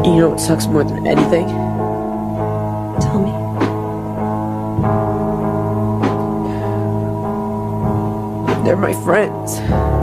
You know what sucks more than anything? Tell me. They're my friends.